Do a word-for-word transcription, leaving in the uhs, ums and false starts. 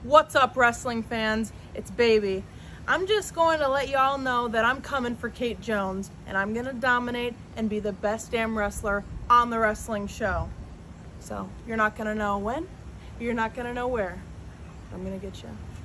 What's up, wrestling fans? It's Baby. I'm just going to let y'all know that I'm coming for Kate Jones, and I'm going to dominate and be the best damn wrestler on the wrestling show. So you're not going to know when, you're not going to know where. I'm going to get you.